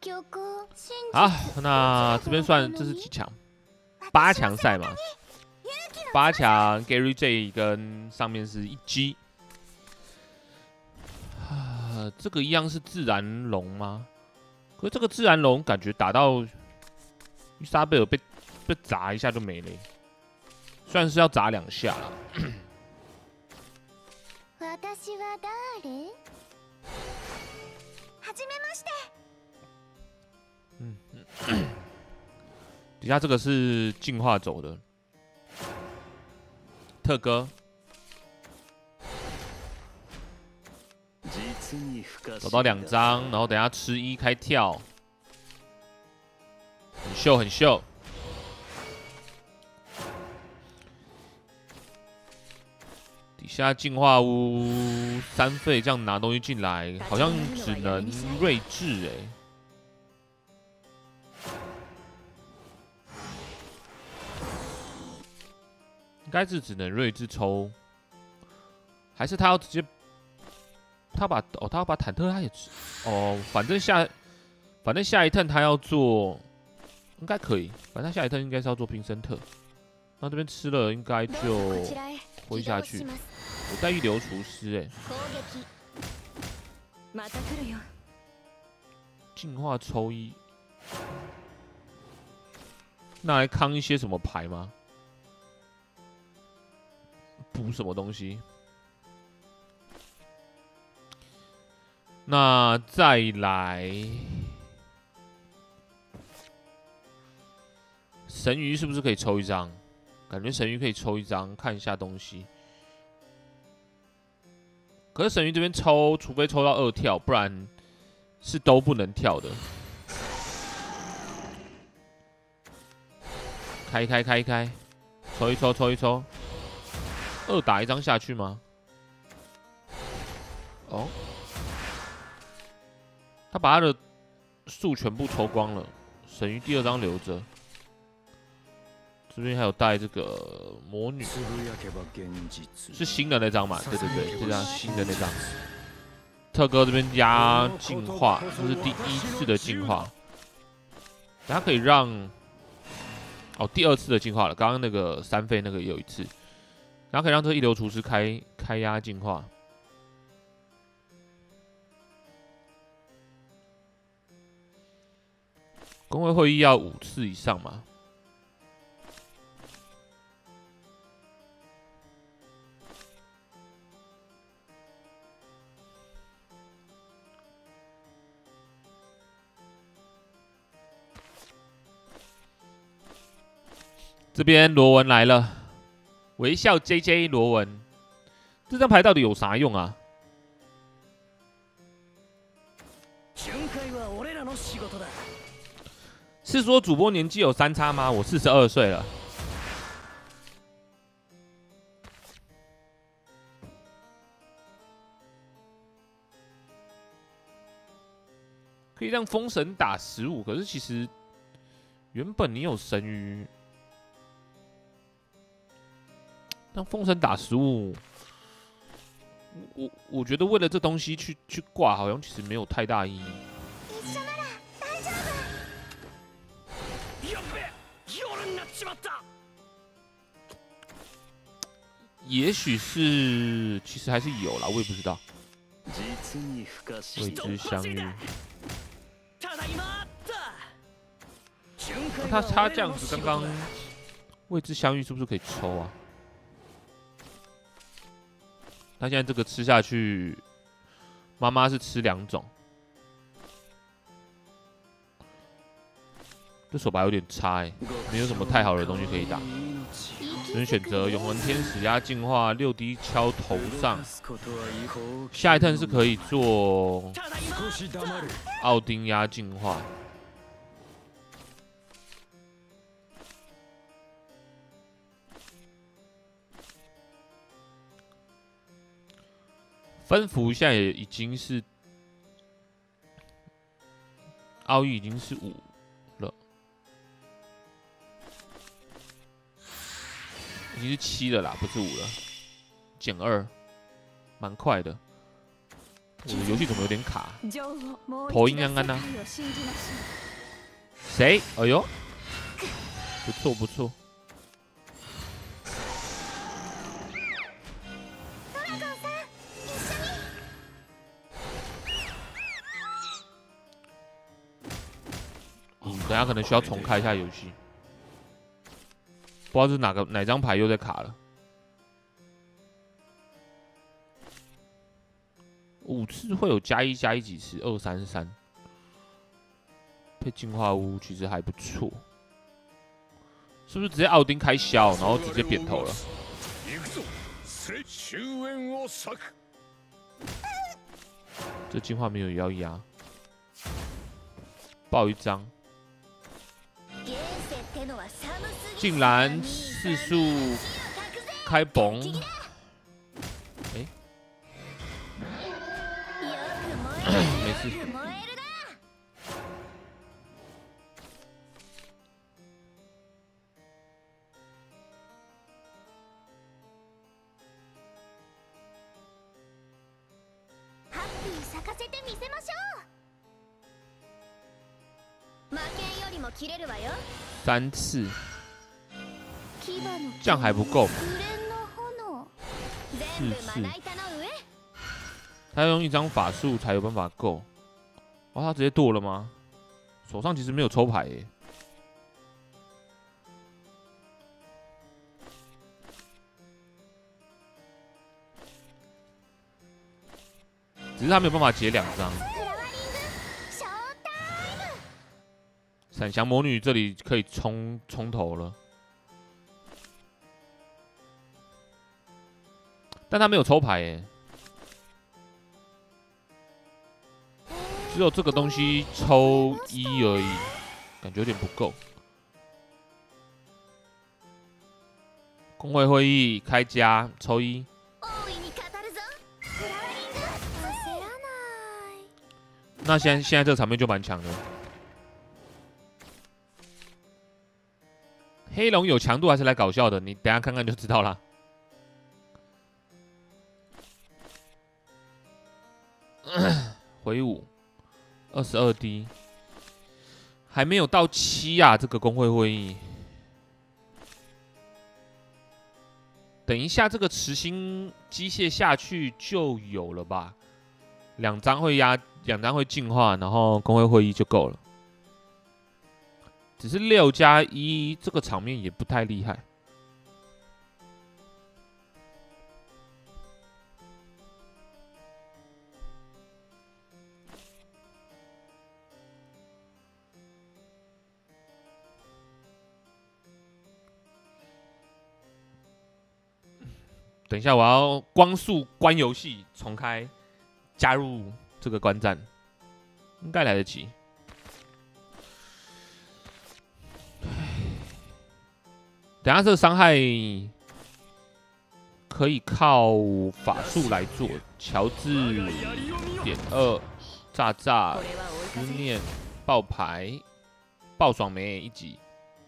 好，那这边算这是几强？8强赛嘛，8强 Gary J 跟上面是1G。这个一样是自然龙吗？可是这个自然龙感觉打到伊莎贝尔被砸一下就没了，虽然是要砸2下啦。底下这个是进化走的，特哥走到2张，然后等下吃1开跳，很秀很秀。底下进化屋3费这样拿东西进来，好像只能睿智欸。应该是只能睿智抽，还是他要直接？他要把坦克他也反正下一趟他要做，应该可以。反正下一趟应该是要做平森特，那这边吃了应该就挥下去。我带一流厨师进化抽1，那来扛一些什么牌吗？补什么东西？那再来神鱼是不是可以抽1张？感觉神鱼可以抽1张，看一下东西。可是神鱼这边抽，除非抽到2跳，不然是都不能跳的。开，抽一抽。2打1张下去吗？他把他的树全部抽光了，神鱼第2张留着。这边还有带这个魔女，是新的那张嘛？对，这张新的那张。特哥这边压进化，这是第1次的进化，他可以让第2次的进化了。刚刚那个3费那个也有1次。然后可以让这一流厨师开压进化，工会会议要5次以上嘛？这边罗文来了。微笑 JJ 罗文，这张牌到底有啥用啊？是说主播年纪有3差吗？我42岁了。可以让风神打15，可是其实原本你有神鱼。让风神打15，我觉得为了这东西去挂，好像其实没有太大意义。也许是，其实还是有啦，我也不知道。未知相遇，他这样子，刚刚未知相遇是不是可以抽啊？他现在这个吃下去，妈妈是吃2种，这手牌有点差没有什么太好的东西可以打。只能选择永恒天使压进化6滴敲头上，下一趟是可以做奥丁压进化。分符现在也已经是奥义已经是5了，已经是7了啦，不是5了，减2，蛮快的。 我的游戏怎么有点卡？头阴暗暗呢？谁？哎呦，不错不错。等下可能需要重开一下游戏，不知道是哪张牌又在卡了。5次会有+1+1几次？2、3、3。配进化屋其实还不错，是不是直接奥丁开削，然后直接扁头了？这进化没有也要压，爆一张。竟然4速开崩，哎，没事。3次，这样还不够。4次，他要用1张法术才有办法够。哦，他直接剁了吗？手上其实没有抽牌耶。只是他没有办法解2张。闪翔魔女这里可以冲头了，但他没有抽牌耶，只有这个东西抽1而已，感觉有点不够。工会会议开加抽1。那现在这个场面就蛮强的。黑龙有强度还是来搞笑的？你等一下看看就知道啦。回5，22D， 还没有到7啊！这个工会会议，等一下这个磁星机械下去就有了吧？2张会压，2张会进化，然后工会会议就够了。只是6+1这个场面也不太厉害。等一下，我要光速关游戏重开，加入这个观战，应该来得及。等下这个伤害可以靠法术来做，乔治.2炸炸思念爆牌爆爽梅1级。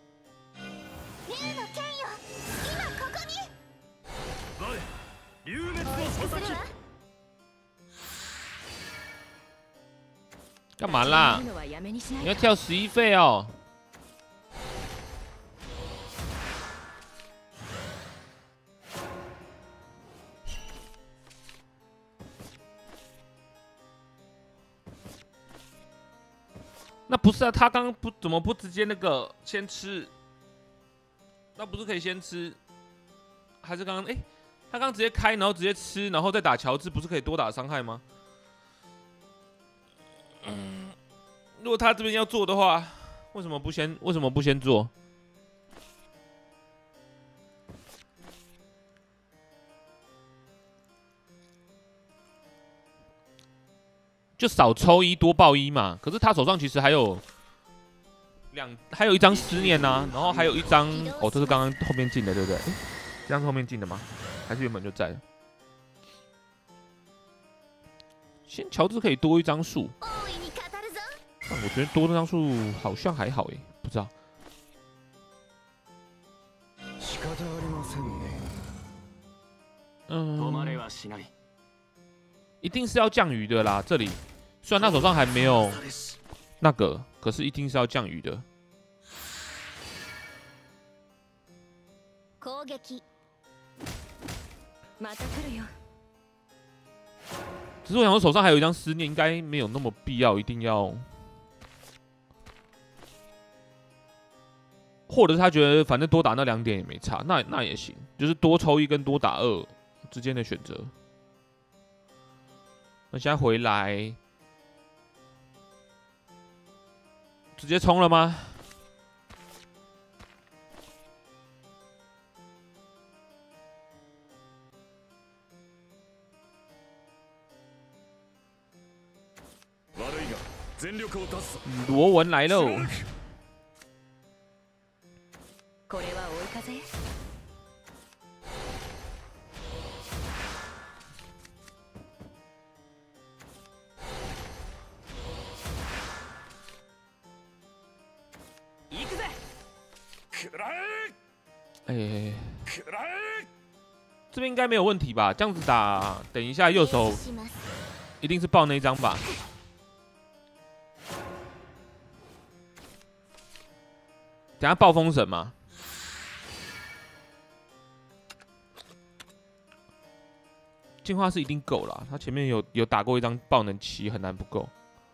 干嘛啦？你要跳11费哦。那不是啊，他刚刚怎么不直接那个先吃？那不是可以先吃？还是刚刚他刚直接开，然后直接吃，然后再打乔治，不是可以多打伤害吗？如果他这边要做的话，为什么不先做？就少抽1多爆1嘛。可是他手上其实还有1张思念啊，然后还有1张哦，这是刚刚后面进的，对不对？这张是后面进的吗？还是原本就在的？先乔治可以多1张数，但我觉得多这张数好像还好耶，不知道。 一定是要降鱼的啦。这里虽然他手上还没有那个，可是一定是要降鱼的。只是我想说手上还有一张思念，应该没有那么必要，一定要。或者是他觉得反正多打那2点也没差，那也行，就是多抽1跟多打2之间的选择。那现在回来，直接冲了吗？罗文来喽！哎，这边应该没有问题吧？这样子打，等一下右手一定是爆那一张吧？等下爆风神嘛？进化是一定够啦，他前面有打过一张爆能7，很难不够。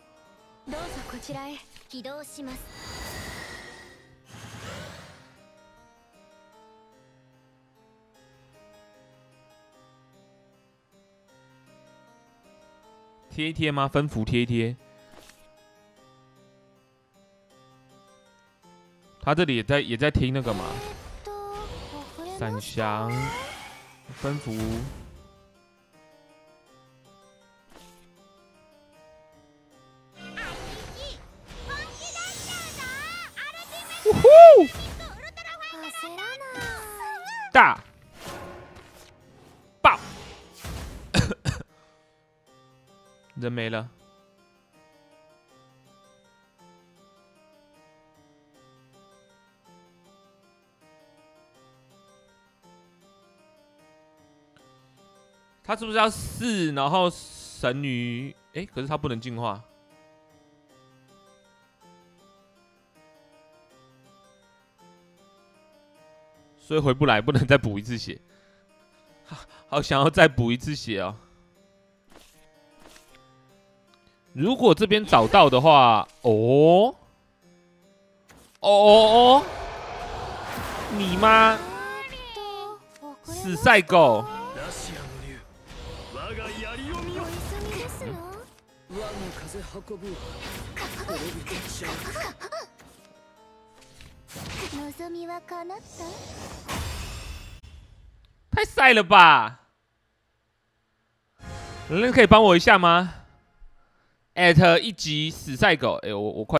贴一贴吗？分符贴一贴。他这里也在听那个嘛，闪翔分符。呜呼！大爆，人没了。他是不是要4，然后神女？哎，可是他不能进化。所以回不来，不能再补一次血。好想要再补一次血哦。如果这边找到的话，你妈死赛狗！太晒了吧！人可以帮我一下吗？@1级死赛狗，哎，我快。